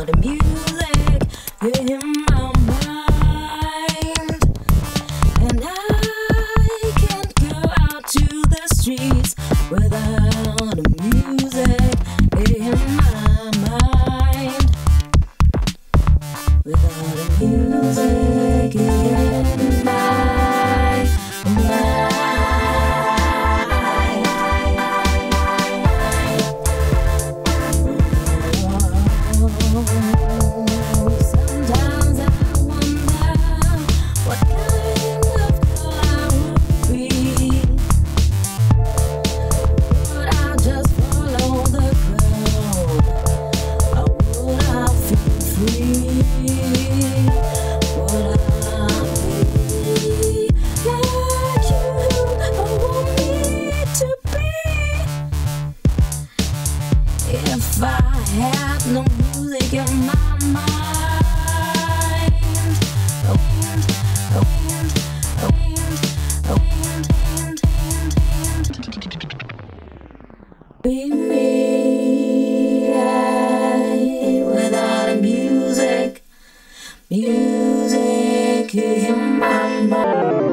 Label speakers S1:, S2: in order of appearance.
S1: without the music in my mind. And I can't go out to the streets without the music in my mind. Without the music in my mind. Sometimes I wonder what kind of girl I would be. Would I just follow the crowd, or would I feel free? Would I be like you want me to be? If I had no music in my mind, be me without a music in my mind.